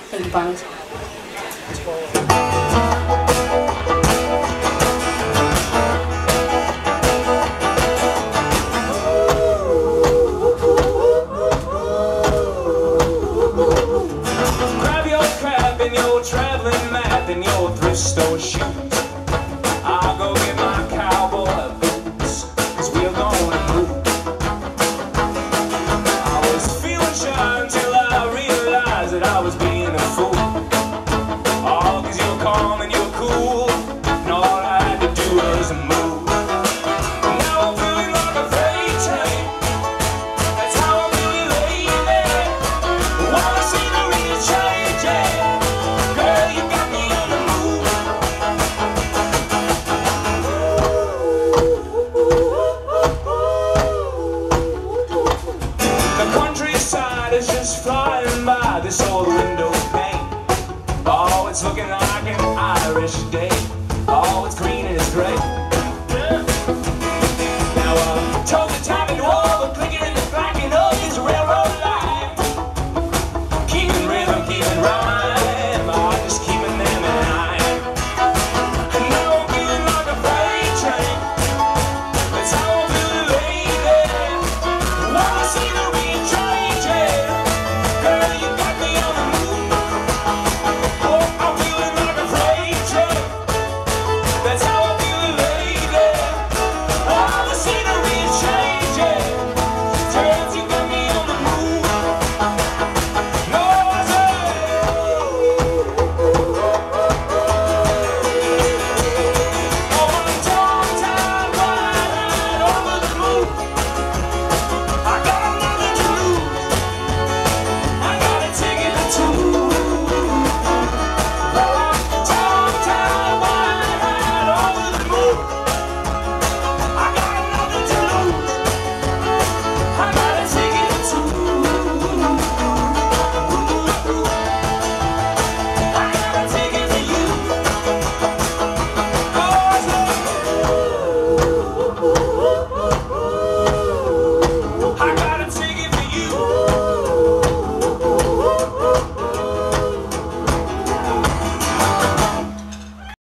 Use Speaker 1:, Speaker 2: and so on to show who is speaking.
Speaker 1: Galing pangit.
Speaker 2: Grab your crap and your traveling map and your thrift store shoes. I'll go get my cowboy boots, 'cause we're gonna move. I was feeling shy until I realized that I was being a fool. All 'cause you're calm and you're cool, and all I had to do was move. Now I'm feeling like a freight train. That's how I'm feeling lately. Wanna see the real change, yeah. Girl, you got me on the move. The countryside is just flying by this old window pane. Oh, it's looking like an Irish day. Oh, it's green and it's gray.